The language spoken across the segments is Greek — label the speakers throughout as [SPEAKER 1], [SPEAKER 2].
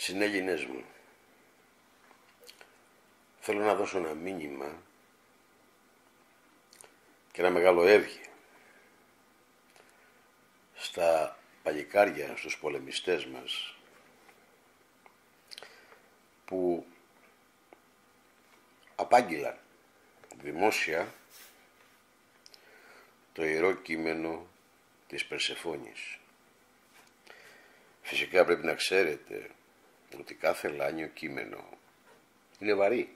[SPEAKER 1] Συνέλληνες μου, θέλω να δώσω ένα μήνυμα και ένα μεγάλο εύγε στα παλικάρια, στους πολεμιστές μας που απάγγειλαν δημόσια το ιερό κείμενο της Περσεφόνης. Φυσικά πρέπει να ξέρετε ότι κάθε λάνιο κείμενο είναι βαρύ.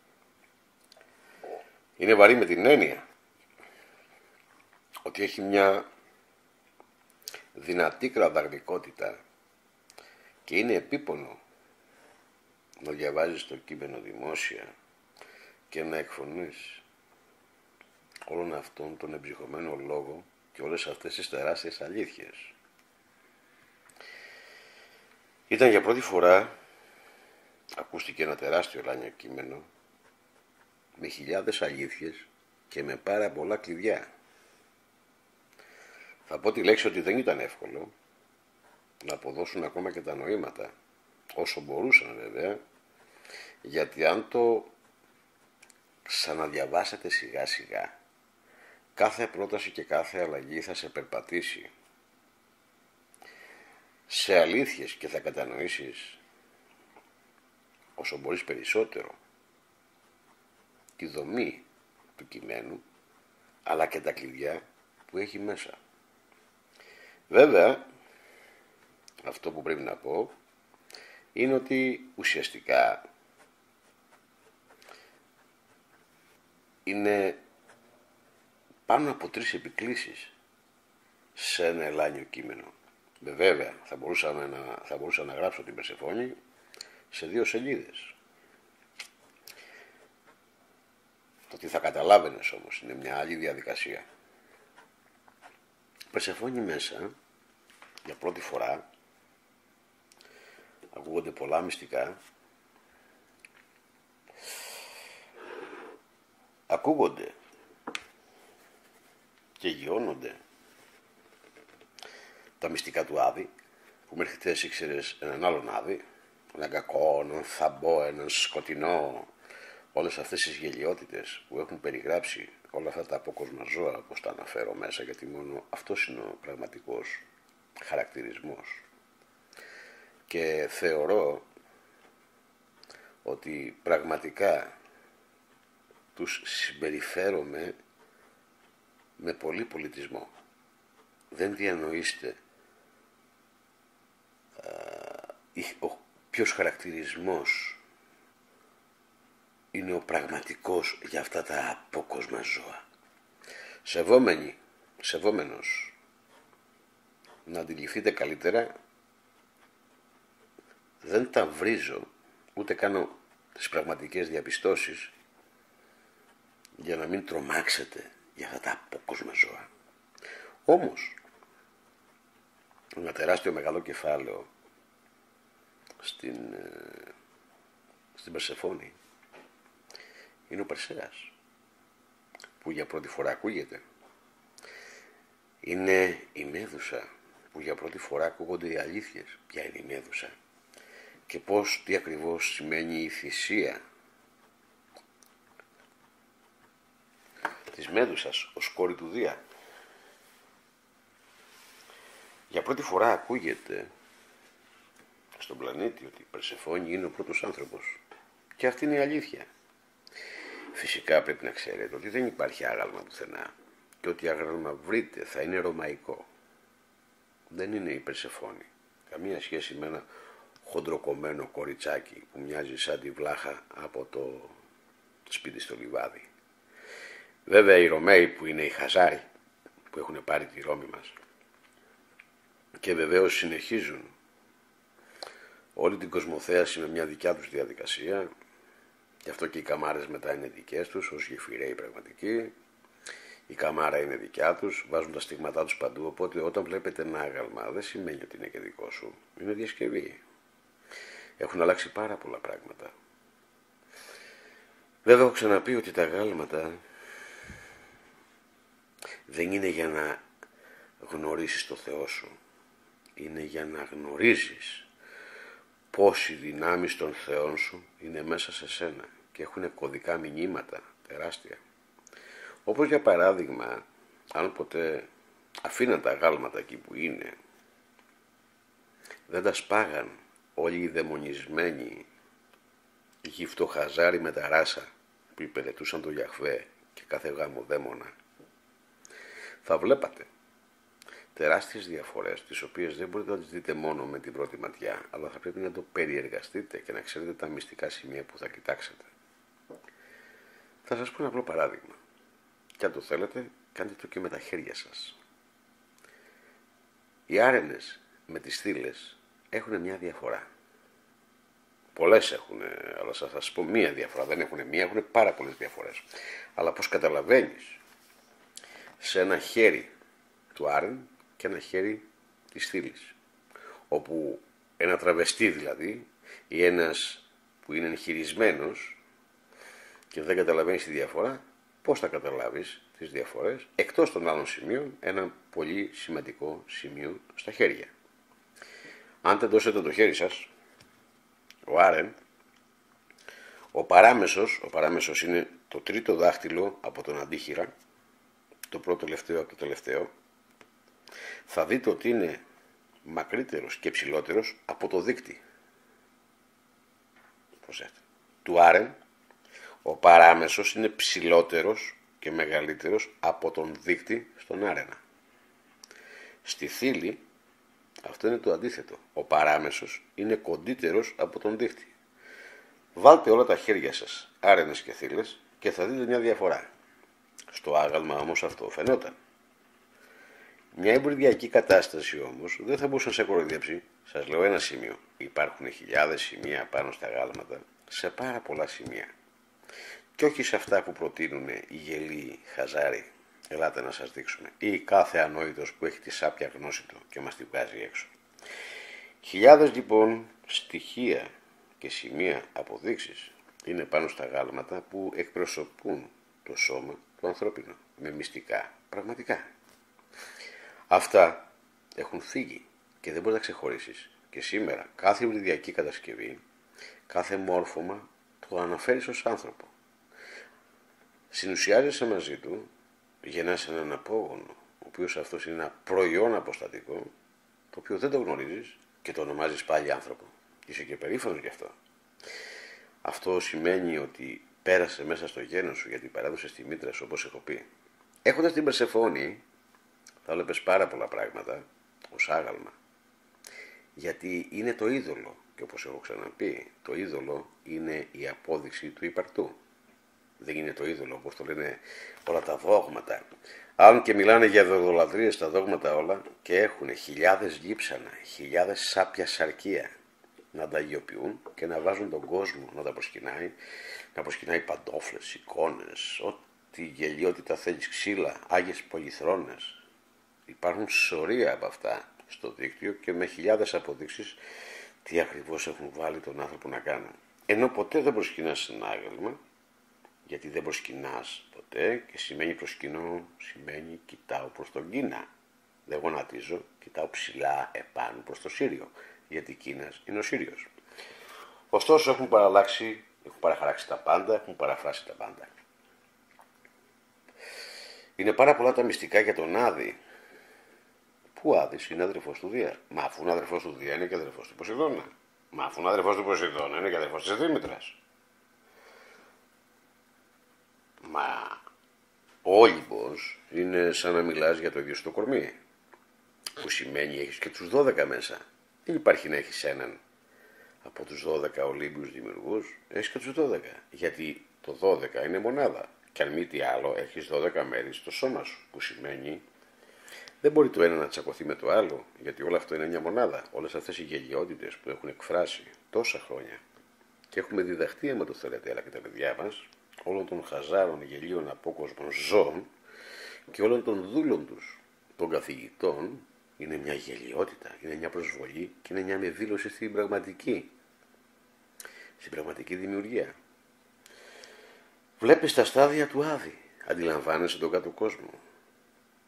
[SPEAKER 1] Είναι βαρύ με την έννοια ότι έχει μια δυνατή κραδαγνικότητα και είναι επίπονο να διαβάζεις το κείμενο δημόσια και να εκφωνείς όλον αυτόν τον εμψυχωμένο λόγο και όλες αυτές τις τεράστιες αλήθειες. Ήταν για πρώτη φορά, ακούστηκε ένα τεράστιο λάνιο κείμενο με χιλιάδες αλήθειες και με πάρα πολλά κλειδιά. Θα πω τη λέξη ότι δεν ήταν εύκολο να αποδώσουν ακόμα και τα νοήματα, όσο μπορούσαν βέβαια, γιατί αν το ξαναδιαβάσετε σιγά σιγά, κάθε πρόταση και κάθε αλλαγή θα σε περπατήσει σε αλήθειες και θα κατανοήσεις όσο μπορείς περισσότερο τη δομή του κειμένου αλλά και τα κλειδιά που έχει μέσα. Βέβαια, αυτό που πρέπει να πω είναι ότι ουσιαστικά είναι πάνω από 3 επικλήσεις σε ένα ελάνιο κείμενο. Βέβαια, θα μπορούσα να γράψω την Περσεφόνη σε 2 σελίδες. Το τι θα καταλάβαινες όμως είναι μια άλλη διαδικασία. Περσεφόνη μέσα, για πρώτη φορά, ακούγονται πολλά μυστικά, ακούγονται και γιώνονται τα μυστικά του Άδη, που μέχρι χτες ήξερες έναν άλλον Άδη, έναν κακό, έναν θαμπό, έναν σκοτεινό, όλες αυτές τις γελιότητες που έχουν περιγράψει όλα αυτά τα απόκοσμα ζώα, όπως τα αναφέρω μέσα, γιατί μόνο αυτός είναι ο πραγματικός χαρακτηρισμός. Και θεωρώ ότι πραγματικά τους συμπεριφέρομαι με πολύ πολιτισμό. Δεν διανοείστε ποιος χαρακτηρισμός είναι ο πραγματικός για αυτά τα απόκοσμα ζώα. Σεβόμενος να αντιληφθείτε καλύτερα, δεν τα βρίζω, ούτε κάνω τις πραγματικές διαπιστώσεις για να μην τρομάξετε για αυτά τα απόκοσμα ζώα. Όμως, ένα τεράστιο μεγάλο κεφάλαιο στην Περσεφόνη είναι ο Περσέας, που για πρώτη φορά ακούγεται. Είναι η Μέδουσα, που για πρώτη φορά ακούγονται οι αλήθειες. Ποια είναι η Μέδουσα και τι ακριβώς σημαίνει η θυσία της Μέδουσας ως κόρη του Δία. Για πρώτη φορά ακούγεται στον πλανήτη ότι η Περσεφόνη είναι ο πρώτος άνθρωπος. Και αυτή είναι η αλήθεια. Φυσικά πρέπει να ξέρετε ότι δεν υπάρχει άγαλμα πουθενά και ότι άγαλμα βρείτε θα είναι ρωμαϊκό. Δεν είναι η Περσεφόνη. Καμία σχέση με ένα χοντροκομμένο κοριτσάκι που μοιάζει σαν τη βλάχα από το σπίτι στο λιβάδι. Βέβαια οι Ρωμαίοι που είναι οι Χαζάροι που έχουν πάρει τη Ρώμη μας και βεβαίως συνεχίζουν όλη την κοσμοθέαση με μια δικιά τους διαδικασία, γι' αυτό και οι καμάρες μετά είναι δικές τους ως γεφυραίοι πραγματικοί. Η καμάρα είναι δικιά τους, βάζουν τα στίγματά τους παντού, οπότε όταν βλέπετε ένα άγαλμα δεν σημαίνει ότι είναι και δικό σου, είναι διασκευή. Έχουν αλλάξει πάρα πολλά πράγματα. Βέβαια έχω ξαναπεί ότι τα αγάλματα δεν είναι για να γνωρίσεις το Θεό σου, είναι για να γνωρίζεις πως οι δυνάμεις των θεών σου είναι μέσα σε σένα και έχουν κωδικά μηνύματα τεράστια. Όπως για παράδειγμα, αν ποτέ αφήναν τα γάλματα εκεί που είναι, δεν τα σπάγαν όλοι οι δαιμονισμένοι γυφτοχαζάροι με τα ράσα που υπηρετούσαν το Γιαχβέ και κάθε γαμοδαίμονα, θα βλέπατε τεράστιες διαφορές, τις οποίες δεν μπορείτε να τις δείτε μόνο με την πρώτη ματιά, αλλά θα πρέπει να το περιεργαστείτε και να ξέρετε τα μυστικά σημεία που θα κοιτάξετε. Θα σας πω ένα απλό παράδειγμα. Και αν το θέλετε, κάντε το και με τα χέρια σας. Οι άρενες με τις στήλες έχουν μια διαφορά. Πολλές έχουν, αλλά θα σας πω μία διαφορά. Δεν έχουν μία, έχουν πάρα πολλές διαφορές. Αλλά πώς καταλαβαίνεις σε ένα χέρι του άρεν και ένα χέρι της στήλης, όπου ένα τραβεστή δηλαδή ή ένας που είναι εγχειρισμένος και δεν καταλαβαίνεις τη διαφορά, πώς θα καταλάβεις τις διαφορές, εκτός των άλλων σημείων, ένα πολύ σημαντικό σημείο στα χέρια. Αν τεντώσετε το χέρι σας, ο άρεν, ο παράμεσος είναι το τρίτο δάχτυλο από τον αντίχειρα, το πρώτο τελευταίο από το τελευταίο, θα δείτε ότι είναι μακρύτερος και ψηλότερος από το δείκτη. Προσέξτε. Του άρεν, ο παράμεσος είναι ψηλότερος και μεγαλύτερος από τον δείκτη στον άρενα. Στη θήλη αυτό είναι το αντίθετο. Ο παράμεσος είναι κοντύτερος από τον δείκτη. Βάλτε όλα τα χέρια σας, άρενες και θήλες, και θα δείτε μια διαφορά. Στο άγαλμα όμως αυτό φαινόταν. Μια εμποριδιακή κατάσταση όμως δεν θα μπορούσε να σε κοροϊδέψει. Σας λέω ένα σημείο. Υπάρχουν χιλιάδες σημεία πάνω στα γάλματα, σε πάρα πολλά σημεία. Και όχι σε αυτά που προτείνουν οι γελοί χαζάροι. Ελάτε να σας δείξουμε. Ή κάθε ανόητος που έχει τη σάπια γνώση του και μας τη βγάζει έξω. Χιλιάδες λοιπόν στοιχεία και σημεία αποδείξεις είναι πάνω στα γάλματα που εκπροσωπούν το σώμα του ανθρώπινου με μυστικά πραγματικά. Αυτά έχουν φύγει και δεν μπορείς να ξεχωρίσεις. Και σήμερα κάθε υβριδιακή κατασκευή, κάθε μόρφωμα το αναφέρεις ως άνθρωπο. Συνουσιάζεσαι μαζί του, γεννάς έναν απόγονο, ο οποίος αυτός είναι ένα προϊόν αποστατικό, το οποίο δεν το γνωρίζεις και το ονομάζεις πάλι άνθρωπο. Είσαι και περήφανος γι' αυτό. Αυτό σημαίνει ότι πέρασε μέσα στο γένος σου, γιατί παράδοσες τη μήτρα σου, όπως έχω πει. Έχοντας την Περσεφόνη, θα βλέπεις πάρα πολλά πράγματα ως άγαλμα. Γιατί είναι το είδωλο. Και όπως έχω ξαναπεί, το είδωλο είναι η απόδειξη του υπαρκτού. Δεν είναι το είδωλο, όπως το λένε όλα τα δόγματα. Αν και μιλάνε για δεδολατρίες τα δόγματα όλα και έχουν χιλιάδες γύψανα, χιλιάδες σάπια σαρκία να τα αγιοποιούν και να βάζουν τον κόσμο να τα προσκυνάει, να προσκυνάει παντόφλες, εικόνες, ό,τι γελιότητα θέλεις, ξύλα, άγιες πολυθρόνες. Υπάρχουν σωρία από αυτά στο δίκτυο και με χιλιάδες αποδείξεις τι ακριβώς έχουν βάλει τον άνθρωπο να κάνουν. Ενώ ποτέ δεν προσκυνάς ένα άγαλμα, γιατί δεν προσκυνάς ποτέ και σημαίνει προσκυνώ, σημαίνει κοιτάω προς τον Κίνα. Δεν γονατίζω, κοιτάω ψηλά επάνω προς το Σύριο, γιατί Κίνας είναι ο Σύριος. Ωστόσο έχουν παραλλάξει, έχουν παραχαράξει τα πάντα, έχουν παραφράσει τα πάντα. Είναι πάρα πολλά τα μυστικά για τον Άδη. Πού ο Άδης είναι αδερφός του Δία. Μα αφού είναι αδερφός του Δία είναι και αδερφός του Ποσειδώνα. Μα αφού είναι αδερφός του Ποσειδώνα είναι και αδερφός της Δήμητρας. Μα ο Όλυμπος είναι σαν να μιλάς για το ίδιο στο κορμί. Που σημαίνει έχεις και τους 12 μέσα. Δεν υπάρχει να έχεις έναν από τους 12 Ολύμπιους δημιουργούς. Έχεις και τους 12. Γιατί το 12 είναι μονάδα. Και αν μη τι άλλο έχεις 12 μέρη στο σώμα σου. Που σημαίνει δεν μπορεί το ένα να τσακωθεί με το άλλο. Γιατί όλο αυτό είναι μια μονάδα. Όλες αυτές οι γελιότητες που έχουν εκφράσει τόσα χρόνια. Και έχουμε διδαχτεί, άμα το θέλετε, αλλά και τα παιδιά μας, όλων των χαζάρων, γελίων, απόκοσμων ζώων και όλων των δούλων τους, των καθηγητών, είναι μια γελιότητα, είναι μια προσβολή και είναι μια δήλωση στην πραγματική δημιουργία. Βλέπεις τα στάδια του Άδη, αντιλαμβάνεσαι τον κάτω κόσμο.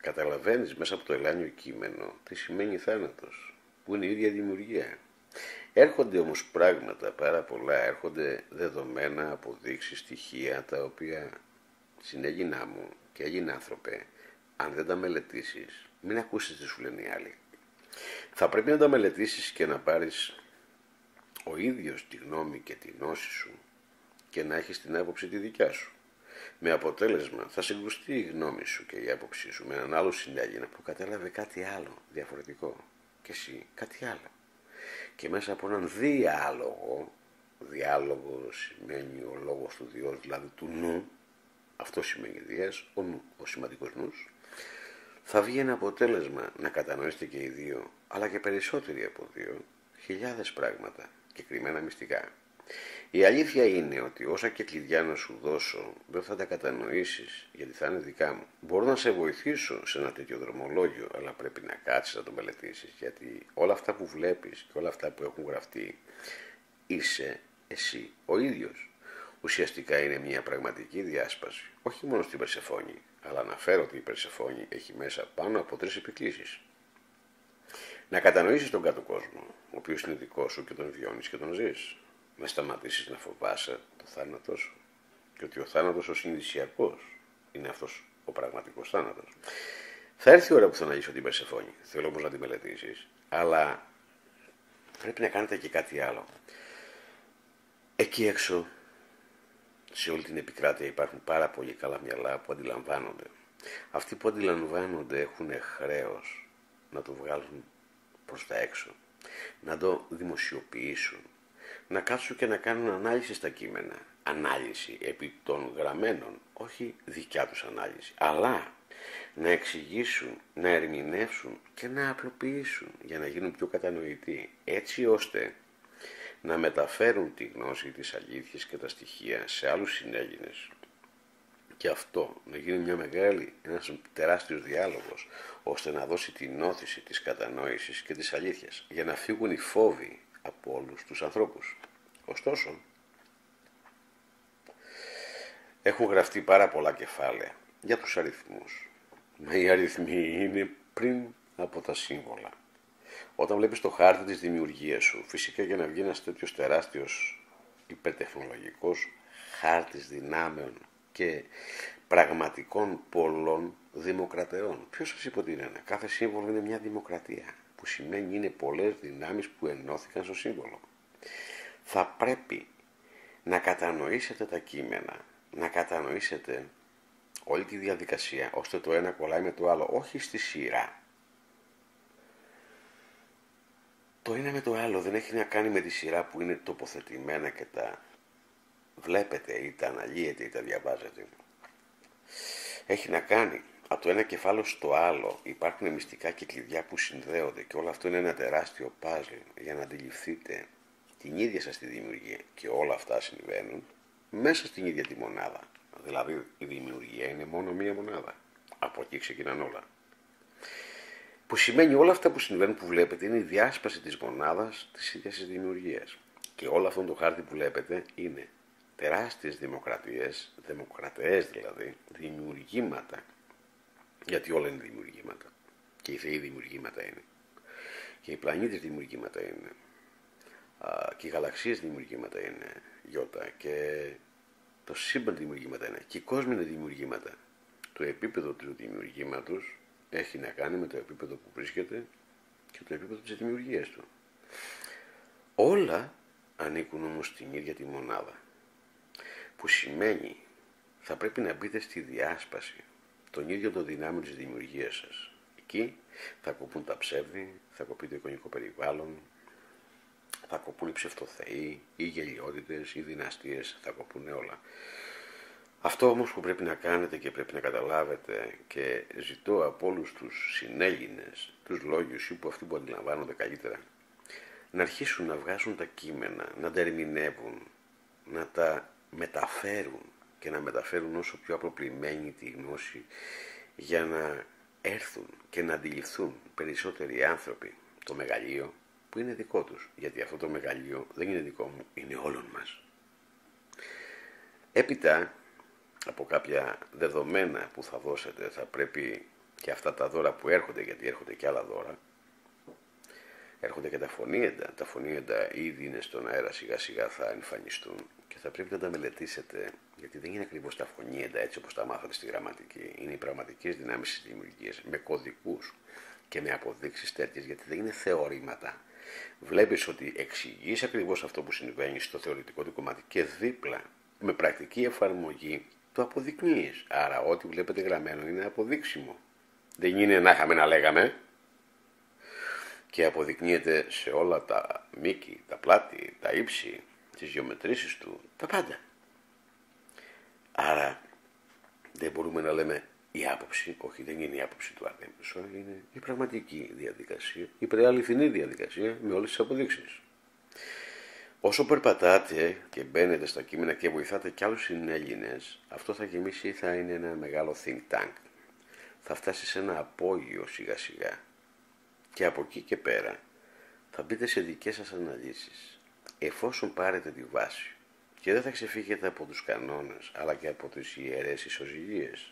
[SPEAKER 1] Καταλαβαίνεις μέσα από το ελάνιο κείμενο τι σημαίνει θάνατος, που είναι η ίδια δημιουργία. Έρχονται όμως πράγματα πάρα πολλά, έρχονται δεδομένα, αποδείξεις, στοιχεία, τα οποία συνέγινά μου και έγινε άνθρωπε, αν δεν τα μελετήσεις, μην ακούσεις τι σου λένε οι άλλοι. Θα πρέπει να τα μελετήσεις και να πάρεις ο ίδιος τη γνώμη και τη γνώση σου και να έχεις την άποψη τη δικιά σου. Με αποτέλεσμα θα συγκρουστεί η γνώμη σου και η άποψή σου με έναν άλλο συνέγινα που κατέλαβε κάτι άλλο διαφορετικό και εσύ κάτι άλλο. Και μέσα από έναν διάλογο σημαίνει ο λόγος του Διός, δηλαδή του νου, αυτό σημαίνει δίας, ο νου, ο σημαντικός νους, θα βγει ένα αποτέλεσμα να κατανοήσετε και οι δύο, αλλά και περισσότεροι από δύο, χιλιάδες πράγματα και κρυμμένα μυστικά. Η αλήθεια είναι ότι όσα και κλειδιά να σου δώσω δεν θα τα κατανοήσεις, γιατί θα είναι δικά μου. Μπορώ να σε βοηθήσω σε ένα τέτοιο δρομολόγιο, αλλά πρέπει να κάτσεις να το μελετήσεις, γιατί όλα αυτά που βλέπεις και όλα αυτά που έχουν γραφτεί είσαι εσύ ο ίδιος. Ουσιαστικά είναι μια πραγματική διάσπαση, όχι μόνο στην Περσεφόνη, αλλά αναφέρω ότι η Περσεφόνη έχει μέσα πάνω από 3 επικλήσεις. Να κατανοήσεις τον κάτω κόσμο, ο οποίος είναι δικός σου και τον βιώνεις και τον ζεις. Να σταματήσεις να φοβάσαι το θάνατό σου και ότι ο θάνατος ο συνειδησιακός είναι αυτός ο πραγματικός θάνατος. Θα έρθει η ώρα που θα αναγήσω την Περσεφόνη, θέλω όμως να τη μελετήσεις, αλλά πρέπει να κάνετε και κάτι άλλο. Εκεί έξω, σε όλη την επικράτεια υπάρχουν πάρα πολύ καλά μυαλά που αντιλαμβάνονται. Αυτοί που αντιλαμβάνονται έχουν χρέος να το βγάλουν προς τα έξω, να το δημοσιοποιήσουν, να κάτσουν και να κάνουν ανάλυση στα κείμενα. Ανάλυση επί των γραμμένων, όχι δικιά τους ανάλυση, αλλά να εξηγήσουν, να ερμηνεύσουν και να απλοποιήσουν για να γίνουν πιο κατανοητοί, έτσι ώστε να μεταφέρουν τη γνώση, τις αλήθειες και τα στοιχεία σε άλλους συνέγινες. Και αυτό να γίνει ένας τεράστιος διάλογος, ώστε να δώσει την όθηση της κατανόησης και της αλήθειας, για να φύγουν οι φόβοι από όλους τους ανθρώπους. Ωστόσο, έχουν γραφτεί πάρα πολλά κεφάλαια για τους αριθμούς. Μα οι αριθμοί είναι πριν από τα σύμβολα. Όταν βλέπεις το χάρτη της δημιουργίας σου, φυσικά για να βγει ένας τέτοιος τεράστιος υπερτεχνολογικός χάρτης δυνάμεων και πραγματικών πολλών δημοκρατεών. Ποιος σας είπε ότι είναι ένα? Κάθε σύμβολο είναι μια δημοκρατία, που σημαίνει είναι πολλές δυνάμεις που ενώθηκαν στο σύμβολο. Θα πρέπει να κατανοήσετε τα κείμενα, να κατανοήσετε όλη τη διαδικασία, ώστε το ένα κολλάει με το άλλο, όχι στη σειρά. Το ένα με το άλλο δεν έχει να κάνει με τη σειρά που είναι τοποθετημένα και τα βλέπετε ή τα αναλύετε ή τα διαβάζετε. Έχει να κάνει από το ένα κεφάλαιο στο άλλο. Υπάρχουν μυστικά και κλειδιά που συνδέονται και όλο αυτό είναι ένα τεράστιο παζλ για να αντιληφθείτε την ίδια σας τη δημιουργία, και όλα αυτά συμβαίνουν μέσα στην ίδια τη μονάδα. Δηλαδή η δημιουργία είναι μόνο μία μονάδα. Από εκεί ξεκινάνε όλα. Που σημαίνει όλα αυτά που συμβαίνουν, που βλέπετε, είναι η διάσπαση της μονάδας της ίδιας της δημιουργίας. Και όλο αυτό το χάρτη που βλέπετε είναι τεράστιες δημοκρατίες, δημοκρατές δηλαδή, δημιουργήματα. Γιατί όλα είναι δημιουργήματα. Και οι θεοί δημιουργήματα είναι. Και οι πλανήτες δημιουργήματα είναι. Και οι γαλαξίες δημιουργήματα είναι, Γιώτα. Και το σύμπαν δημιουργήματα είναι. Και οι κόσμοι είναι δημιουργήματα. Το επίπεδο του δημιουργήματος έχει να κάνει με το επίπεδο που βρίσκεται και το επίπεδο της δημιουργίας του. Όλα ανήκουν όμως στην ίδια τη μονάδα. Που σημαίνει θα πρέπει να μπείτε στη διάσπαση των ίδιων των δυνάμεων της δημιουργίας σας. Εκεί θα κοπούν τα ψεύδη, θα κοπεί το εικονικό περιβάλλον, θα κοπούν οι ψευτοθεοί, οι γελιότητες, οι δυναστείες, θα κοπούν όλα. Αυτό όμως που πρέπει να κάνετε και πρέπει να καταλάβετε, και ζητώ από όλους τους συνέλληνες, τους λόγιους ή που αυτοί που αντιλαμβάνονται καλύτερα, να αρχίσουν να βγάζουν τα κείμενα, να τα ερμηνεύουν, να τα μεταφέρουν και να μεταφέρουν όσο πιο απλοποιημένη τη γνώση, για να έρθουν και να αντιληφθούν περισσότεροι άνθρωποι το μεγαλείο που είναι δικό τους. Γιατί αυτό το μεγαλείο δεν είναι δικό μου, είναι όλων μας. Έπειτα από κάποια δεδομένα που θα δώσετε, θα πρέπει και αυτά τα δώρα που έρχονται, γιατί έρχονται και άλλα δώρα, έρχονται και τα φωνήεντα. Τα φωνήεντα ήδη είναι στον αέρα, σιγά σιγά θα εμφανιστούν και θα πρέπει να τα μελετήσετε, γιατί δεν είναι ακριβώς τα φωνήεντα έτσι όπως τα μάθατε στη γραμματική. Είναι οι πραγματικές δυνάμεις της δημιουργίας, με κωδικούς και με αποδείξεις τέτοιες, γιατί δεν είναι θεωρήματα. Βλέπεις ότι εξηγείς ακριβώς αυτό που συμβαίνει στο θεωρητικό του κομμάτι και δίπλα με πρακτική εφαρμογή το αποδεικνύεις. Άρα ό,τι βλέπετε γραμμένο είναι αποδείξιμο. Δεν είναι να είχαμε να λέγαμε. Και αποδεικνύεται σε όλα τα μήκη, τα πλάτη, τα ύψη, τις γεωμετρήσεις του, τα πάντα. Άρα δεν μπορούμε να λέμε η άποψη, όχι δεν είναι η άποψη του Αρτέμισο, είναι η πραγματική διαδικασία, η πρεαληθινή διαδικασία με όλες τις αποδείξεις. Όσο περπατάτε και μπαίνετε στα κείμενα και βοηθάτε κι άλλους συνέλληνες, αυτό θα γεμίσει, θα είναι ένα μεγάλο think tank. Θα φτάσει σε ένα απόγειο σιγά σιγά. Και από εκεί και πέρα θα μπείτε σε δικές σας αναλύσεις, εφόσον πάρετε τη βάση και δεν θα ξεφύγετε από τους κανόνες αλλά και από τις ιερές ισοζυγίες.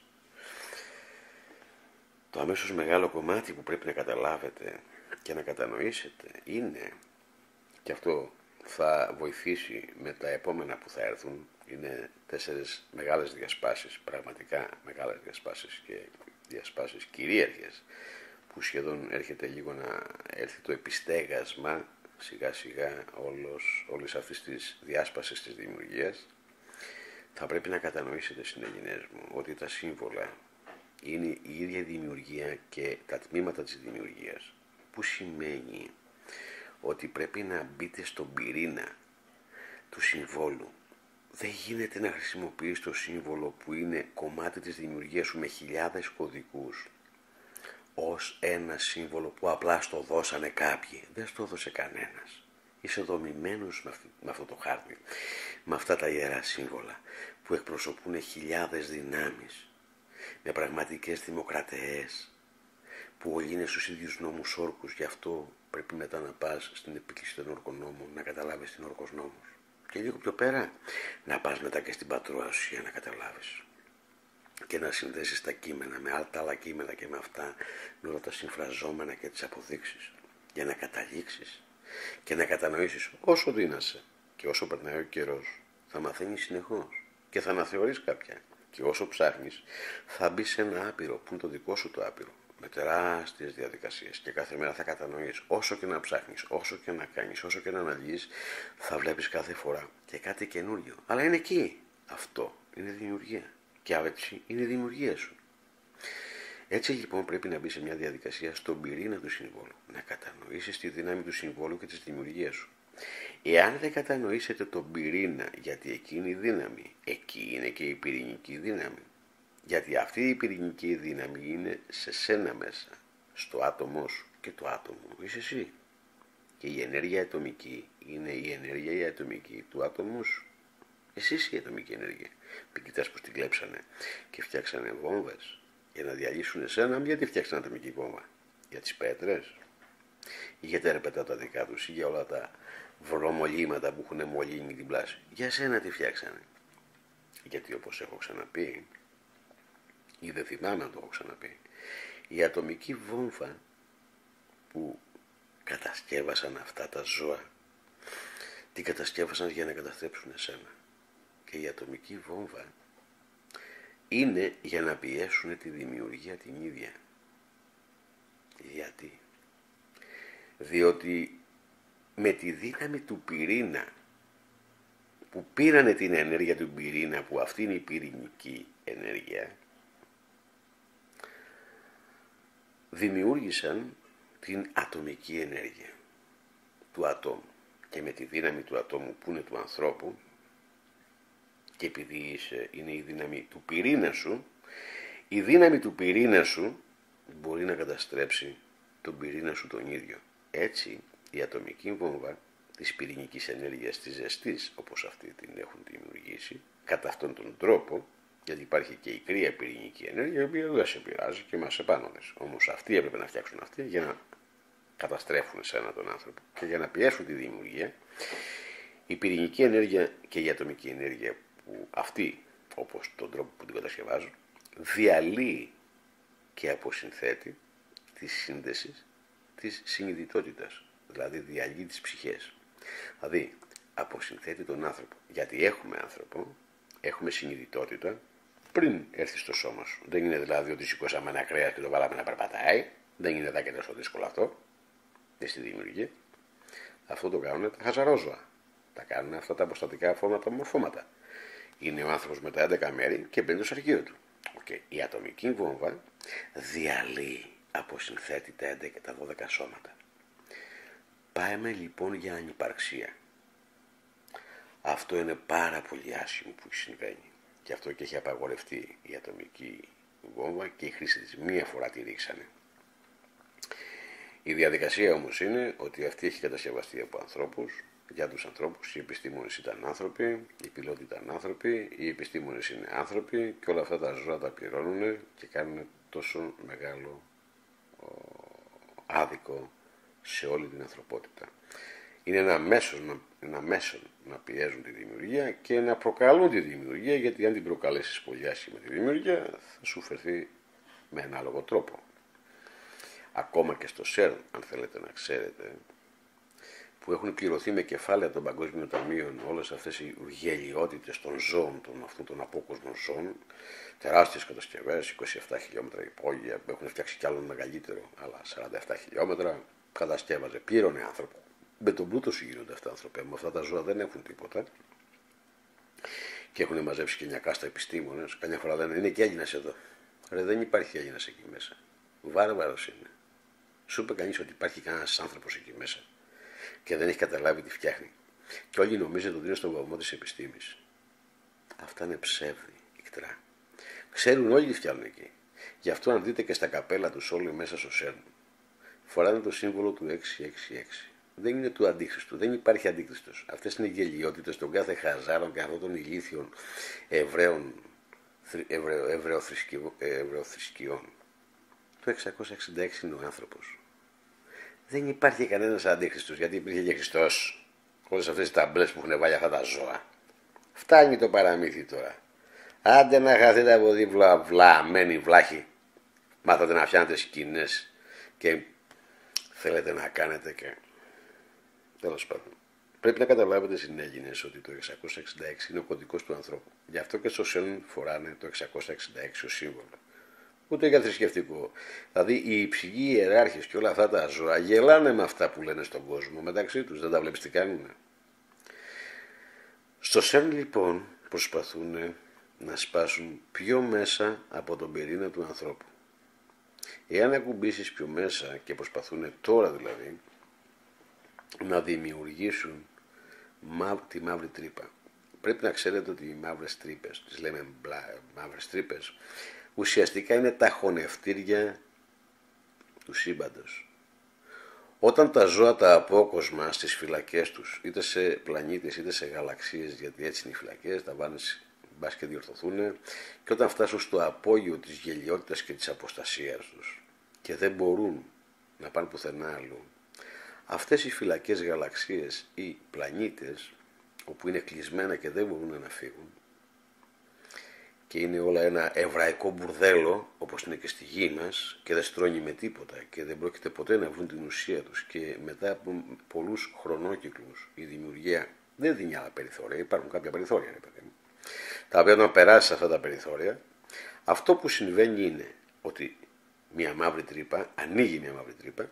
[SPEAKER 1] Το αμέσως μεγάλο κομμάτι που πρέπει να καταλάβετε και να κατανοήσετε είναι, και αυτό θα βοηθήσει με τα επόμενα που θα έρθουν, είναι 4 μεγάλες διασπάσεις, πραγματικά μεγάλες διασπάσεις και διασπάσεις κυρίαρχες, που σχεδόν έρχεται λίγο να έρθει το επιστέγασμα σιγά σιγά όλης αυτής της διάσπασης της δημιουργίας. Θα πρέπει να κατανοήσετε, συνελληνές μου, ότι τα σύμβολα είναι η ίδια δημιουργία και τα τμήματα της δημιουργίας, που σημαίνει ότι πρέπει να μπείτε στον πυρήνα του συμβόλου. Δεν γίνεται να χρησιμοποιείς το σύμβολο που είναι κομμάτι της δημιουργίας σου με χιλιάδες κωδικούς ως ένα σύμβολο που απλά στο δώσανε κάποιοι. Δεν στο δώσε κανένας. Είσαι δομημένος με αυτό το χάρτη, με αυτά τα ιερά σύμβολα που εκπροσωπούν χιλιάδες δυνάμεις, με πραγματικές δημοκρατίες, που όλοι είναι στους ίδιους νόμους όρκους. Γι' αυτό πρέπει μετά να πας στην επίκληση των όρκων νόμων να καταλάβεις την όρκος νόμος. Και λίγο πιο πέρα να πας μετά και στην πατρόα σου για να καταλάβεις. Και να συνδέσεις τα κείμενα με τα άλλα κείμενα και με αυτά, με όλα τα συμφραζόμενα και τις αποδείξεις, για να καταλήξεις και να κατανοήσεις. Όσο δύνασαι και όσο περνάει ο καιρός, θα μαθαίνεις συνεχώς και θα αναθεωρείς κάποια. Και όσο ψάχνεις, θα μπεις σε ένα άπειρο που είναι το δικό σου το άπειρο, με τεράστιες διαδικασίες, και κάθε μέρα θα κατανοείς. Όσο και να ψάχνεις, όσο και να κάνεις, όσο και να αναλύεις, θα βλέπεις κάθε φορά και κάτι καινούριο. Αλλά είναι εκεί. Αυτό είναι δημιουργία. Και έτσι είναι η δημιουργία σου. Έτσι λοιπόν πρέπει να μπει σε μια διαδικασία στον πυρήνα του συμβόλου. Να κατανοήσεις τη δύναμη του συμβόλου και της δημιουργίας σου. Εάν δεν κατανοήσετε τον πυρήνα, γιατί εκεί είναι η δύναμη, εκεί είναι και η πυρηνική δύναμη. Γιατί αυτή η πυρηνική δύναμη είναι σε σένα μέσα, στο άτομό σου, και το άτομο είσαι εσύ. Και η ενέργεια ατομική είναι η ενέργεια η ατομική του άτομού σου. Εσύ είσαι η ατομική ενέργεια. Μην κοιτάς πως την κλέψανε και φτιάξανε βόμβες για να διαλύσουν εσένα. Γιατί φτιάξανε ατομική βόμβα? Για τις πέτρες ή για τα ρεπετά τα δικά τους ή για όλα τα βρωμολύματα που έχουν μολύνει την πλάση? Για σένα τι φτιάξανε? Γιατί όπως έχω ξαναπεί, ή δεν θυμάμαι αν το έχω ξαναπεί, η ατομική βόμβα που κατασκεύασαν αυτά τα ζώα, την κατασκεύασαν για να καταστρέψουν εσένα. Και η ατομική βόμβα είναι για να πιέσουν τη δημιουργία την ίδια. Γιατί? Διότι με τη δύναμη του πυρήνα, που πήρανε την ενέργεια του πυρήνα, που αυτή είναι η πυρηνική ενέργεια, δημιούργησαν την ατομική ενέργεια του ατόμου. Και με τη δύναμη του ατόμου που είναι του ανθρώπου, και επειδή είναι η δύναμη του πυρήνα σου, η δύναμη του πυρήνα σου μπορεί να καταστρέψει τον πυρήνα σου τον ίδιο. Έτσι η ατομική βόμβα της πυρηνικής ενέργειας, της ζεστής όπως αυτή την έχουν δημιουργήσει, κατά αυτόν τον τρόπο, γιατί υπάρχει και η κρύα πυρηνική ενέργεια, η οποία δεν σε πειράζει και μας επάνωδες. Όμως αυτοί έπρεπε να φτιάξουν αυτή για να καταστρέφουν εσένα τον άνθρωπο και για να πιέσουν τη δημιουργία. Η πυρηνική ενέργεια και η ατομική ενέργεια, που αυτή, όπως τον τρόπο που την κατασκευάζουν, διαλύει και αποσυνθέτει τη σύνδεση της συνειδητότητας. δηλαδή διαλύει τις ψυχές. Δηλαδή αποσυνθέτει τον άνθρωπο. Γιατί έχουμε άνθρωπο, έχουμε συνειδητότητα πριν έρθει στο σώμα σου. Δεν είναι δηλαδή ότι σηκώσαμε ένα κρέας και το βάλαμε να περπατάει. Δεν είναι και τόσο δύσκολο αυτό. Δεν στη δημιουργία. Αυτό το κάνουν τα χαζαρόζωα. Τα κάνουν αυτά τα αποστατικά φώματα μορφώματα. Είναι ο άνθρωπος με τα 11 μέρη και μπαίνει στο αρχείο του. Okay. Η ατομική βόμβα διαλύει, αποσυνθέτει τα 11 και τα 12 σώματα. Πάμε λοιπόν για ανυπαρξία. Αυτό είναι πάρα πολύ άσχημο που συμβαίνει. Και αυτό και έχει απαγορευτεί η ατομική βόμβα και η χρήση της. Μία φορά τη ρίξανε. Η διαδικασία όμως είναι ότι αυτή έχει κατασκευαστεί από ανθρώπους, για τους ανθρώπους. Οι επιστήμονες ήταν άνθρωποι, οι πιλότοι ήταν άνθρωποι, οι επιστήμονες είναι άνθρωποι και όλα αυτά τα ζώα τα πληρώνουν και κάνουν τόσο μεγάλο άδικο σε όλη την ανθρωπότητα. Είναι ένα μέσο να πιέζουν τη δημιουργία και να προκαλούν τη δημιουργία, γιατί αν την προκαλέσεις πολύ άσχημα τη δημιουργία θα σου φερθεί με ανάλογο τρόπο. Ακόμα και στο ΣΕΡΝ, αν θέλετε να ξέρετε, που έχουν πληρωθεί με κεφάλαια των Παγκόσμιων Ταμείων όλες αυτές οι γελιότητες των ζώων, αυτών των απόκοσμων ζώων, τεράστιες κατασκευές, 27 χιλιόμετρα υπόγεια, που έχουν φτιάξει κι άλλο μεγαλύτερο, αλλά 47 χιλιόμετρα, κατασκεύαζε, πλήρωνε άνθρωπο. Με τον πλούτο σου γίνονται αυτά άνθρωποι, με αυτά τα ζώα δεν έχουν τίποτα. Και έχουν μαζέψει και μια κάστα επιστήμονες, καμιά φορά δεν είναι και Έλληνας εδώ. Ρε, δεν υπάρχει Έλληνας εκεί μέσα. Βάρβαρος είναι. Σου είπε κανείς ότι υπάρχει κανένας άνθρωπος εκεί μέσα και δεν έχει καταλάβει τι φτιάχνει. Και όλοι νομίζετε ότι είναι στον βωμό της επιστήμης. Αυτά είναι ψεύδι, ικτρά. Ξέρουν όλοι τι φτιάχνουν εκεί. Γι' αυτό αν δείτε και στα καπέλα τους όλοι μέσα στο ΣΕΡΝ, φοράνε το σύμβολο του 666. Δεν είναι του αντίχριστου, δεν υπάρχει αντίχριστος. Αυτές είναι γελιότητες των κάθε χαζάρων και αυτών των ηλίθιων ευρωθρησκειών. Το 666 είναι ο άνθρωπος. Δεν υπάρχει κανένας αντίχριστος, γιατί υπήρχε και Χριστός. Όλες αυτές τις ταμπλές που έχουν βάλει αυτά τα ζώα. Φτάνει το παραμύθι τώρα. Άντε να χαθείτε από δίπλα βλαμμένοι βλάχοι. Μάθατε να φτιάνετε σκηνές και θέλετε να κάνετε και... Τέλος πάντων. Πρέπει να καταλάβετε συνέγγινες ότι το 666 είναι ο κωδικός του ανθρώπου. Γι' αυτό και στο ΣΕΡΝ φοράνε το 666 ως σύμβολο. Ούτε για θρησκευτικό. Δηλαδή οι υψηλοί ιεράρχες και όλα αυτά τα ζώα γελάνε με αυτά που λένε στον κόσμο μεταξύ τους. Δεν τα βλέπεις τι κάνουν. Στο ΣΕΡΝ λοιπόν προσπαθούν να σπάσουν πιο μέσα από τον πυρήνα του ανθρώπου. Εάν ακουμπήσεις πιο μέσα, και προσπαθούν τώρα δηλαδή να δημιουργήσουν τη μαύρη τρύπα. Πρέπει να ξέρετε ότι οι μαύρες τρύπες, τις λέμε μαύρες τρύπες, ουσιαστικά είναι τα χωνευτήρια του σύμπαντος. Όταν τα ζώα τα απόκοσμα στις φυλακές τους, είτε σε πλανήτες είτε σε γαλαξίες, γιατί έτσι είναι οι φυλακές, τα βάνεις μπας και διορθωθούν, και όταν φτάσουν στο απόγειο της γελιότητας και της αποστασίας τους και δεν μπορούν να πάνε πουθενά αλλού, αυτές οι φυλακές γαλαξίες ή πλανήτες, όπου είναι κλεισμένα και δεν μπορούν να φύγουν, και είναι όλα ένα εβραϊκό μπουρδέλο, όπως είναι και στη γη μας, και δεν στρώνει με τίποτα και δεν πρόκειται ποτέ να βρουν την ουσία τους, και μετά από πολλούς χρονόκυκλους η δημιουργία δεν δίνει άλλα περιθώρια, υπάρχουν κάποια περιθώρια, ρε παιδί μου, τα οποία όταν περάσει αυτά τα περιθώρια, αυτό που συμβαίνει είναι ότι μια μαύρη τρύπα, ανοίγει μια μαύρη τρύπα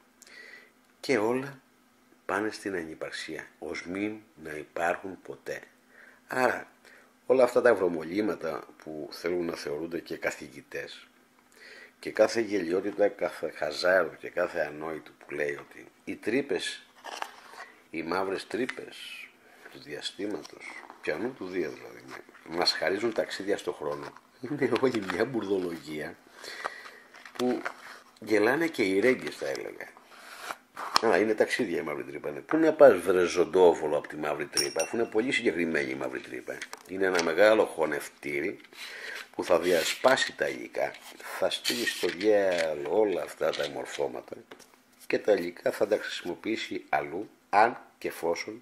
[SPEAKER 1] και όλα πάνε στην ανυπαρξία, ως μην να υπάρχουν ποτέ. Άρα όλα αυτά τα βρωμολύματα που θέλουν να θεωρούνται και καθηγητές, και κάθε γελιότητα, κάθε χαζάρο και κάθε ανόητο που λέει ότι οι τρύπες, οι μαύρες τρύπες του διαστήματος, πιανού του Δία δηλαδή, μας χαρίζουν ταξίδια στο χρόνο, είναι όλη μια μπουρδολογία που γελάνε και οι ρέγγες, θα έλεγα. Είναι ταξίδια η μαύρη τρύπα. Πού να πας βρε ζωντόβολο από τη μαύρη τρύπα, αφού είναι πολύ συγκεκριμένη η μαύρη τρύπα. Είναι ένα μεγάλο χωνευτήρι που θα διασπάσει τα υλικά, θα στείλει στο διάλογο όλα αυτά τα μορφώματα και τα υλικά θα τα χρησιμοποιήσει αλλού, αν και εφόσον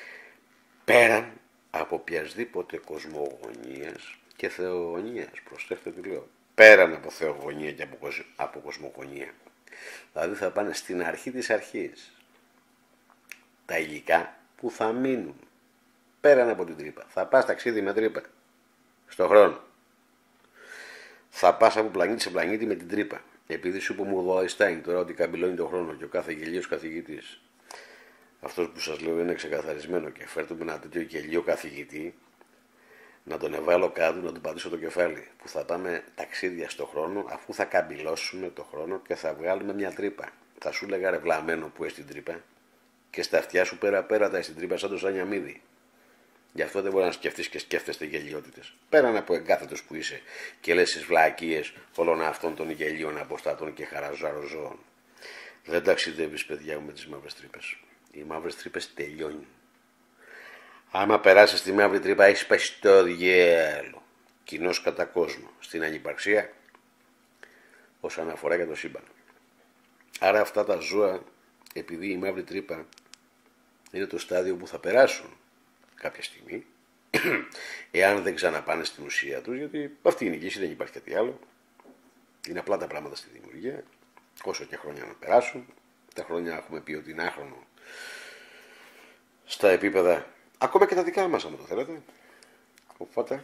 [SPEAKER 1] πέραν από οποιασδήποτε κοσμογονίας και θεογονίας. Προσέξτε τι λέω. Πέραν από θεογονία και από κοσμογονία. Δηλαδή θα πάνε στην αρχή της αρχής. τα υλικά που θα μείνουν πέραν από την τρύπα. Θα πας ταξίδι με τρύπα στον χρόνο. Θα πας από πλανήτη σε πλανήτη με την τρύπα. Επειδή σου είπε μου ο Αϊνστάιν τώρα ότι καμπυλώνει τον χρόνο και ο κάθε γελίος καθηγητής, αυτός που σας λέω είναι ξεκαθαρισμένο, και φέρτε με ένα τέτοιο γελίο καθηγητή να τον εβάλω κάτω, να του πατήσω το κεφάλι, που θα πάμε ταξίδια στον χρόνο, αφού θα καμπυλώσουμε τον χρόνο και θα βγάλουμε μια τρύπα. Θα σου λέγα ρε βλαμμένο που έχει την τρύπα, και στα αυτιά σου πέρα τα έχει την τρύπα σαν το Σανιαμίδη. Γι' αυτό δεν μπορεί να σκεφτείς και σκέφτεστε γελιότητες. Πέραν από εγκάθετος που είσαι και λες τις βλακίες όλων αυτών των γελίων αποστατών και χαραζαροζώων. Δεν ταξιδεύεις, παιδιά μου, με τις μαύρες τρύπες. Οι μαύρες τρύπες τελειώνουν. Άμα περάσεις τη μαύρη τρύπα, έχεις πάει στο διέλο. Κοινός κατά κόσμο. Στην ανυπαρξία, όσον αφορά για το σύμπαν. Άρα αυτά τα ζώα, επειδή η μαύρη τρύπα είναι το στάδιο που θα περάσουν κάποια στιγμή, εάν δεν ξαναπάνε στην ουσία τους, γιατί αυτή είναι η λύση, δεν υπάρχει κάτι άλλο. Είναι απλά τα πράγματα στη δημιουργία. Όσο και χρόνια να περάσουν, τα χρόνια έχουμε πει ότι είναι άχρονο στα επίπεδα, ακόμα και τα δικά μας, άμα το θέλετε. Οπότε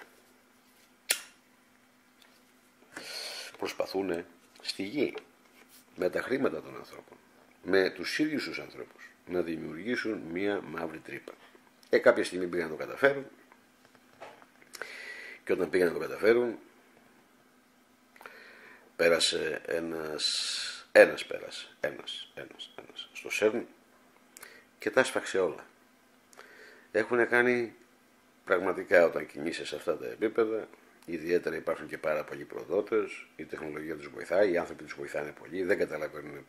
[SPEAKER 1] προσπαθούν στη γη, με τα χρήματα των ανθρώπων, με τους ίδιους τους ανθρώπους, να δημιουργήσουν μία μαύρη τρύπα. Κάποια στιγμή πήγαν να το καταφέρουν, και όταν πήγαν να το καταφέρουν, πέρασε ένας στο ΣΕΡΝ και τα έσφαξε όλα. Έχουν κάνει πραγματικά, όταν κινείσαι σε αυτά τα επίπεδα, ιδιαίτερα υπάρχουν και πάρα πολλοί προδότες, η τεχνολογία τους βοηθάει, οι άνθρωποι τους βοηθάνε πολύ, δεν καταλαβαίνουν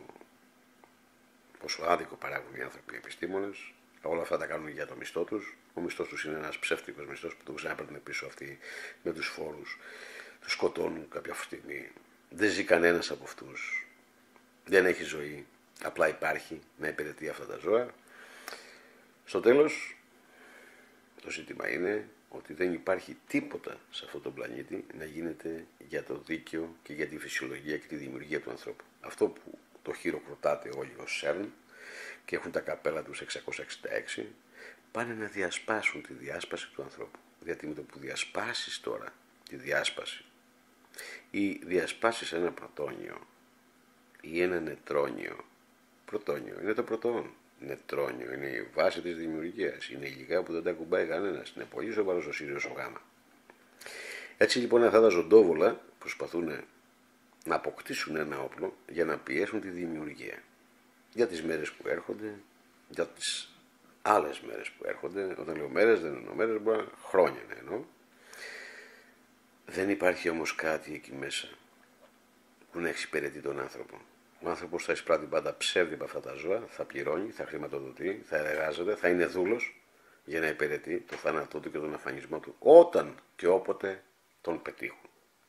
[SPEAKER 1] πόσο άδικο παράγουν οι άνθρωποι οι επιστήμονες. Όλα αυτά τα κάνουν για το μισθό τους. Ο μισθός τους είναι ένας ψεύτικος μισθός που τον ξαναπαίρνουν πίσω αυτοί με τους φόρους. Τους σκοτώνουν κάποια στιγμή. Δεν ζει κανένας από αυτούς. Δεν έχει ζωή. Απλά υπάρχει να υπηρετεί αυτά τα ζώα. Στο τέλος, το ζήτημα είναι ότι δεν υπάρχει τίποτα σε αυτόν τον πλανήτη να γίνεται για το δίκαιο και για τη φυσιολογία και τη δημιουργία του ανθρώπου. Αυτό που το χειροκροτάτε όλοι ως ΣΕΡΝ και έχουν τα καπέλα τους 666, πάνε να διασπάσουν τη διάσπαση του ανθρώπου. Γιατί με το που διασπάσεις τώρα τη διάσπαση, ή διασπάσεις ένα πρωτόνιο ή ένα νετρόνιο, πρωτόνιο είναι το πρωτόν, νετρόνιο είναι η βάση της δημιουργίας, είναι υλικά που δεν τα κουμπάει κανένας, είναι πολύ σοβαρός ο Σύριος ο Γάμα. Έτσι λοιπόν αυτά τα ζωντόβολα προσπαθούν να αποκτήσουν ένα όπλο για να πιέσουν τη δημιουργία. Για τις μέρες που έρχονται, για τις άλλες μέρες που έρχονται. Όταν λέω μέρες δεν εννοώ μέρες, μπορεί να χρόνια να εννοώ. Δεν υπάρχει όμως κάτι εκεί μέσα που να εξυπηρετεί τον άνθρωπο. Ο άνθρωπος θα εισπράττει πάντα ψεύδι από αυτά τα ζώα, θα πληρώνει, θα χρηματοδοτεί, θα εργάζεται, θα είναι δούλος για να υπηρετεί το θάνατό του και τον αφανισμό του όταν και όποτε τον πετύχουν.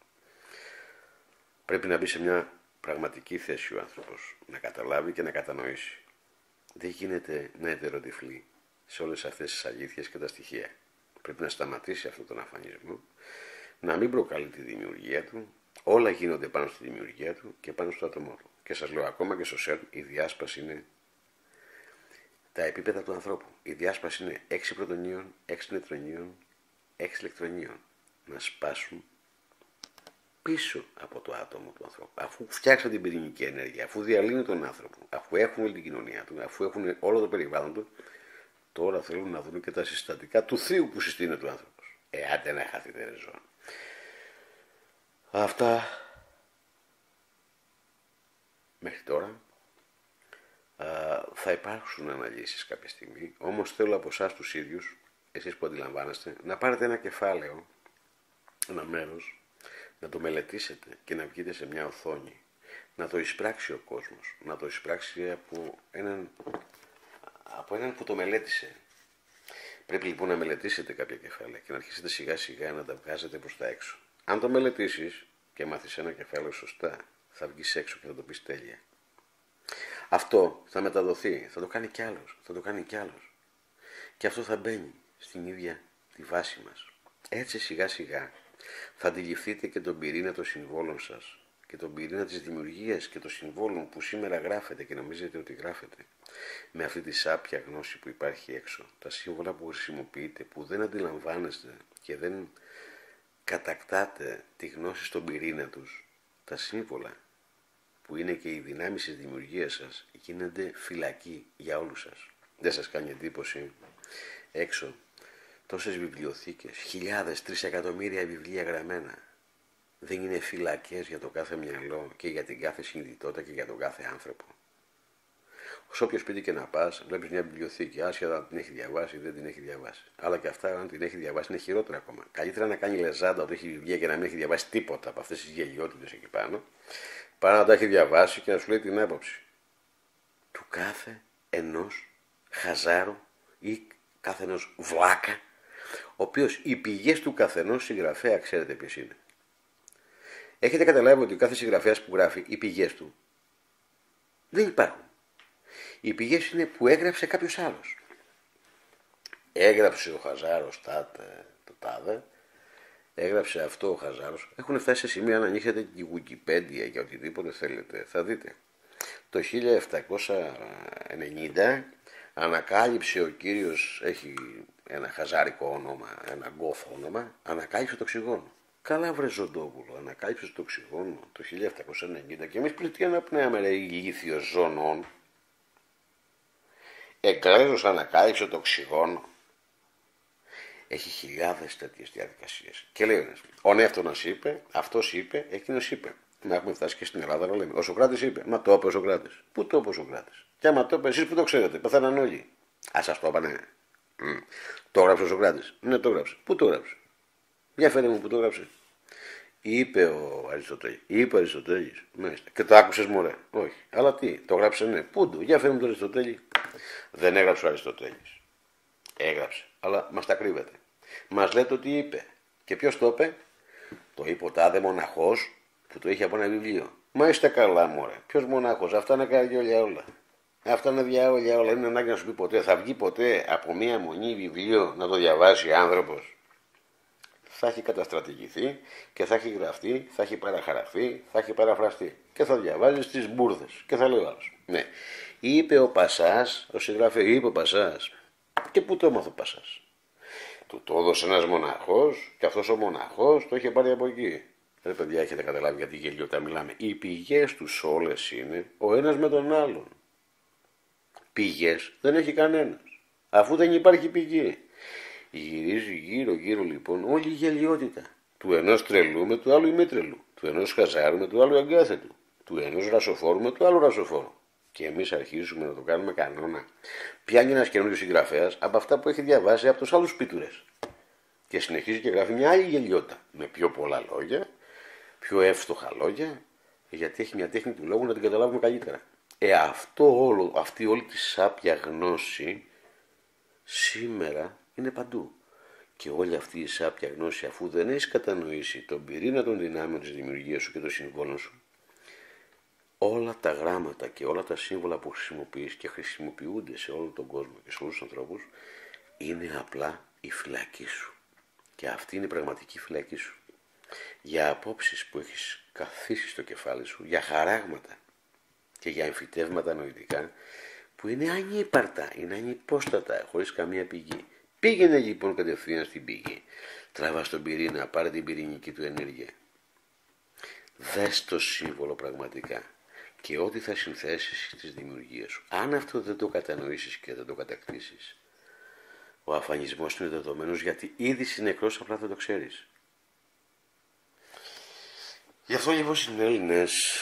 [SPEAKER 1] Πρέπει να μπει σε μια πραγματική θέση ο άνθρωπος, να καταλάβει και να κατανοήσει. Δεν γίνεται να ετεροτυφλεί σε όλες αυτές τις αλήθειες και τα στοιχεία. Πρέπει να σταματήσει αυτόν τον αφανισμό, να μην προκαλεί τη δημιουργία του. Όλα γίνονται πάνω στη δημιουργία του και πάνω στο άτομό του. Και σας λέω, ακόμα και στο ΣΕΡΝ η διάσπαση είναι τα επίπεδα του ανθρώπου. Η διάσπαση είναι 6 πρωτονίων, 6 νετρονίων, 6 ηλεκτρονίων. Να σπάσουν πίσω από το άτομο του ανθρώπου. Αφού φτιάξαν την πυρηνική ενέργεια, αφού διαλύνουν τον άνθρωπο, αφού έχουν όλη την κοινωνία του, αφού έχουν όλο το περιβάλλον του, τώρα θέλουν να δουν και τα συστατικά του θείου που συστήνεται ο άνθρωπος. Άντε να χαθείτε ρε ζώα. Αυτά μέχρι τώρα. Θα υπάρξουν αναλύσεις κάποια στιγμή, όμως θέλω από εσάς τους ίδιους, εσείς που αντιλαμβάνεστε, να πάρετε ένα κεφάλαιο, ένα μέρος, να το μελετήσετε και να βγείτε σε μια οθόνη, να το εισπράξει ο κόσμος, να το εισπράξει από έναν που το μελέτησε. Πρέπει λοιπόν να μελετήσετε κάποια κεφάλαια και να αρχίσετε σιγά σιγά να τα βγάζετε προς τα έξω. Αν το μελετήσεις και μάθεις ένα κεφάλαιο σωστά, θα βγεις έξω και θα το πεις τέλεια. Αυτό θα μεταδοθεί, θα το κάνει κι άλλος, θα το κάνει κι άλλος. Και αυτό θα μπαίνει στην ίδια τη βάση μας. Έτσι σιγά σιγά θα αντιληφθείτε και τον πυρήνα των συμβόλων σας και τον πυρήνα της δημιουργίας και των συμβόλων που σήμερα γράφετε και νομίζετε ότι γράφετε, με αυτή τη σάπια γνώση που υπάρχει έξω, τα σύμβολα που χρησιμοποιείτε, που δεν αντιλαμβάνεστε και δεν κατακτάτε τη γνώση στον πυρήνα τους, τα σύμβολα που είναι και οι δυνάμεις της δημιουργίας σας γίνονται φυλακή για όλους σας. Δεν σας κάνει εντύπωση έξω τόσες βιβλιοθήκες, χιλιάδες, 3 εκατομμύρια βιβλία γραμμένα? Δεν είναι φυλακές για το κάθε μυαλό και για την κάθε συνειδητότητα και για τον κάθε άνθρωπο? Σε όποιο σπίτι και να πας, βλέπεις μια βιβλιοθήκη, άσχετα αν την έχει διαβάσει ή δεν την έχει διαβάσει. Αλλά και αυτά, αν την έχει διαβάσει, είναι χειρότερα ακόμα. Καλύτερα να κάνει λεζάντα ότι έχει βιβλία και να μην έχει διαβάσει τίποτα από αυτές τις γελιότητες εκεί πάνω, παρά να τα έχει διαβάσει και να σου λέει την άποψη του κάθε ενός χαζάρου ή κάθε ενός βλάκα, ο οποίος οι πηγές του καθενός συγγραφέα ξέρετε ποιες είναι. Έχετε καταλάβει ότι ο κάθε συγγραφέας που γράφει, οι πηγές του δεν υπάρχουν. Οι πηγές είναι που έγραψε κάποιος άλλος. Έγραψε ο χαζάρος το τάδε, έγραψε αυτό ο χαζάρος. Έχουν φτάσει σε σημείο, αν ανοίξετε τη Wikipedia για οτιδήποτε θέλετε, θα δείτε. Το 1790 ανακάλυψε ο κύριος, έχει ένα χαζάρικο όνομα, ένα γκόφ όνομα, ανακάλυψε το οξυγόνο. Καλά βρε Ζωντόπουλο, ανακάλυψε το οξυγόνο το 1790 και εμείς πλην τι αναπνέαμε ρε ηλίθιος ζωνών. Εγκλέζος ανακάλυψε το οξυγόνο. Έχει χιλιάδες τέτοιες διαδικασίες. Και λέει ο Νεύτωνας είπε, αυτός είπε, εκείνος είπε. Να έχουμε φτάσει και στην Ελλάδα να λέμε. Ο Σωκράτης είπε. Μα το είπε ο Σωκράτης. Πού το είπε ο Σωκράτης? Και άμα το είπε, εσείς που το ξέρετε, πεθαίναν όλοι. Α, σας το είπανε. Το έγραψε ο Σωκράτης. Ναι, το έγραψε. Πού το έγραψε? Για φέρε μου που το έγραψε. Είπε ο Αριστοτέλης. Είπε ο Αριστοτέλης. Μάλιστα. Και το άκουσες μωρέ? Όχι. Αλλά τι, το έγραψε? Ναι. Πού το? Για φέρε μου τον Αριστοτέλη. Δεν έγραψε ο Αριστοτέλης. Έγραψε. Αλλά μας τα κρύβεται. Μας λέτε ότι είπε. Και ποιος το είπε? Το είπε ο τάδε μοναχός που το είχε από ένα βιβλίο. Μα είστε καλά μωρέ. Ποιος μονάχος? Αυτά είναι καρδιόλια όλα. Αυτά είναι διάολια όλα. Είναι ανάγκη να σου πει ποτέ. Θα βγει ποτέ από μία μονή βιβλίο να το διαβάσει άνθρωπος? Θα έχει καταστρατηγηθεί και θα έχει γραφτεί, θα έχει παραχαραχθεί, θα έχει παραφραστεί. Και θα διαβάζει τις μπουρδες. Και θα λέει ο άλλος. Ναι. Είπε ο Πασάς, ο συγγραφέας, είπε ο Πασάς. Και πού το έμαθε ο Πασάς? Του το έδωσε ένας μοναχός και αυτός ο μοναχός το είχε πάρει από εκεί. Ρε παιδιά, έχετε καταλάβει γιατί γελιότητα μιλάμε? Οι πηγές τους όλες είναι ο ένας με τον άλλον. Πηγές δεν έχει κανένας, αφού δεν υπάρχει πηγή. Γυρίζει γύρω λοιπόν όλη η γελιότητα. Του ενός τρελού με του άλλου ημίτρελου. Του ενός χαζάρου με του άλλου εγκάθετου. Του ενός ρασοφόρου με του άλλου ρασοφόρου. Και εμείς αρχίζουμε να το κάνουμε κανόνα. Πιάνει ένας καινούριος συγγραφέας από αυτά που έχει διαβάσει από τους άλλους πίτουρες. Και συνεχίζει και γράφει μια άλλη γελιότητα. Με πιο πολλά λόγια, πιο εύστοχα λόγια, γιατί έχει μια τέχνη του λόγου να την καταλάβουμε καλύτερα. Αυτή όλη τη σάπια γνώση σήμερα είναι παντού. Και όλη αυτή η σάπια γνώση, αφού δεν έχεις κατανοήσει τον πυρήνα των δυνάμεων της δημιουργίας σου και των συμβόλων σου, όλα τα γράμματα και όλα τα σύμβολα που χρησιμοποιείς και χρησιμοποιούνται σε όλο τον κόσμο και σε όλους τους ανθρώπους είναι απλά η φυλακή σου. Και αυτή είναι η πραγματική φυλακή σου. Για απόψεις που έχεις καθίσει στο κεφάλι σου, για χαράγματα και για εμφυτεύματα νοητικά που είναι ανύπαρτα, είναι ανυπόστατα, χωρίς καμία πηγή. Πήγαινε λοιπόν κατευθείαν στην πηγή. Τραβά τον πυρήνα, πάρε την πυρηνική του ενέργεια. Δες το σύμβολο πραγματικά και ό,τι θα συνθέσεις στις δημιουργίες σου. Αν αυτό δεν το κατανοήσεις και δεν το κατακτήσεις, ο αφανισμός είναι δεδομένος, γιατί ήδη είσαι νεκρός, απλά δεν το ξέρεις. Γι' αυτό λοιπόν συνέλληνες,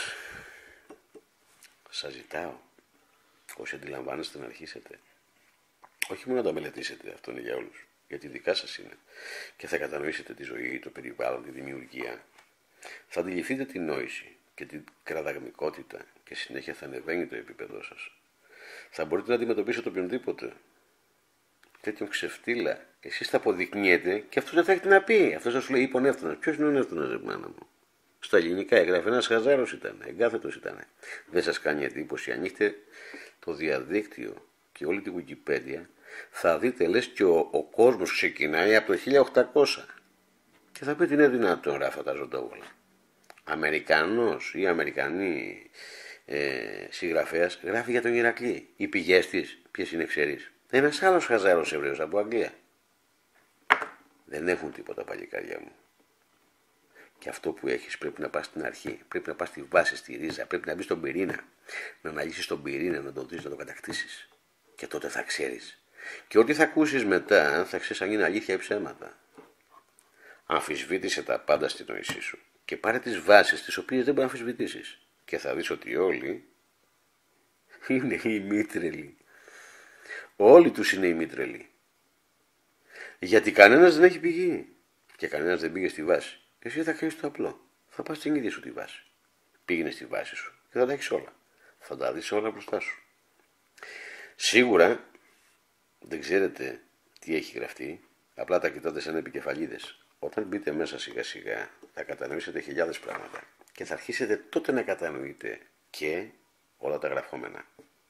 [SPEAKER 1] σας ζητάω, όσοι αντιλαμβάνεστε, να αρχίσετε. Όχι μόνο να τα μελετήσετε, αυτό είναι για όλους, γιατί δικά σας είναι. Και θα κατανοήσετε τη ζωή, το περιβάλλον, τη δημιουργία. Θα αντιληφθείτε την νόηση και την κραδαγμικότητα και συνέχεια θα ανεβαίνει το επίπεδό σας. Θα μπορείτε να αντιμετωπίσετε οποιονδήποτε. Τέτοιον ξεφτύλα. Εσείς θα αποδεικνύετε και αυτός δεν θα έχετε να πει. Αυτός θα σου λέει: είπε ο Νεύτωνας. Ποιος είναι ο Νεύτωνας, ρε μάνα μου? Στα ελληνικά έγραφε, ένας χαζάρος ήταν, εγκάθετος ήταν. Δεν σας κάνει εντύπωση? Ανοίχτε το διαδίκτυο και όλη τη Wikipedia, θα δείτε λες και ο κόσμος ξεκινάει από το 1800. Και θα πείτε: είναι δυνατόν ρε αυτά τα ζωντόβολα? Αμερικανός ή Αμερικανή συγγραφέας γράφει για τον Ηρακλή. Οι πηγές της, ποιες είναι ξέρεις? Ένας άλλος χαζάρος Εβραίος από Αγγλία. Δεν έχουν τίποτα παλικάρια μου. Και αυτό που έχεις πρέπει να πας στην αρχή, πρέπει να πας στη βάση, στη ρίζα, πρέπει να μπεις στον πυρήνα, να αναλύσεις τον πυρήνα, να τον δεις, να τον κατακτήσεις. Και τότε θα ξέρεις. Και ό,τι θα ακούσεις μετά θα ξέρεις αν είναι αλήθεια ή ψέματα. Αμφισβήτησε τα πάντα στη νόησή σου και πάρε τις βάσεις τις οποίες δεν μπορεί να αμφισβητήσεις. Και θα δεις ότι όλοι είναι ημίτρελοι. Όλοι τους είναι ημίτρελοι. Γιατί κανένας δεν έχει πηγή και κανένας δεν πήγε στη βάση. Εσύ θα κάνεις το απλό. Θα πας στην ίδια σου τη βάση. Πήγαινε στη βάση σου και θα τα έχεις όλα. Θα τα δεις όλα μπροστά σου. Σίγουρα δεν ξέρετε τι έχει γραφτεί, απλά τα κοιτάτε σαν επικεφαλίδες. Όταν μπείτε μέσα σιγά σιγά θα κατανοήσετε χιλιάδες πράγματα και θα αρχίσετε τότε να κατανοείτε και όλα τα γραφόμενα.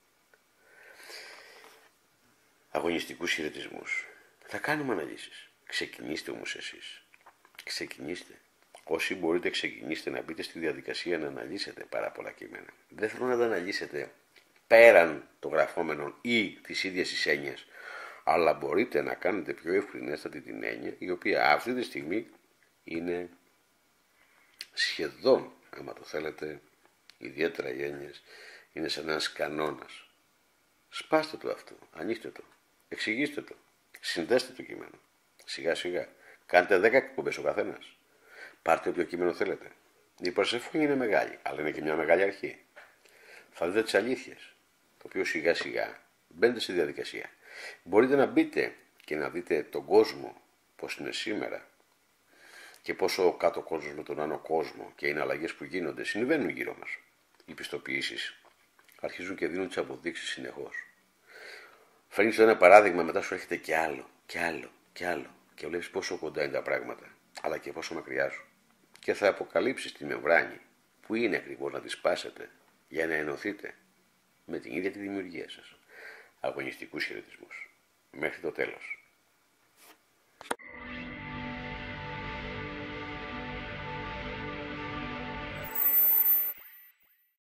[SPEAKER 1] Αγωνιστικούς χαιρετισμούς. Θα κάνουμε αναλύσεις. Ξεκινήστε όμως εσείς. Ξεκινήστε. Όσοι μπορείτε ξεκινήστε να μπείτε στη διαδικασία να αναλύσετε πάρα πολλά κείμενα. Δεν θέλω να τα αναλύσετε πέραν των γραφόμενων ή της ίδιας της έννοιας, αλλά μπορείτε να κάνετε πιο ευκρινέστατη την έννοια, η οποία αυτή τη στιγμή είναι σχεδόν, άμα το θέλετε, ιδιαίτερα οι έννοιες, είναι σαν ένας κανόνας. Σπάστε το αυτό, ανοίξτε το, εξηγήστε το, συνδέστε το κείμενο, σιγά σιγά. Κάντε 10 εκπομπές ο καθένας. Πάρτε όποιο κείμενο θέλετε. Η Περσέφωνη είναι μεγάλη, αλλά είναι και μια μεγάλη αρχή. Θα δείτε τις αλήθειες, το οποίο σιγά σιγά μπαίνετε στη διαδικασία. Μπορείτε να μπείτε και να δείτε τον κόσμο πώς είναι σήμερα και πόσο ο κάτω κόσμος με τον άνω κόσμο και οι αλλαγές που γίνονται συμβαίνουν γύρω μας. Οι πιστοποιήσεις αρχίζουν και δίνουν τις αποδείξεις συνεχώς. Φέρνεις το ένα παράδειγμα, μετά σου έρχεται και άλλο, και άλλο, και άλλο και βλέπεις πόσο κοντά είναι τα πράγματα, αλλά και πόσο μακριά σου. Και θα αποκαλύψεις τη μεμβράνη που είναι ακριβώς να τη σπάσετε για να ενωθείτε με την ίδια τη δημιουργία σας. Αγωνιστικούς χαιρετισμούς. Μέχρι το τέλος.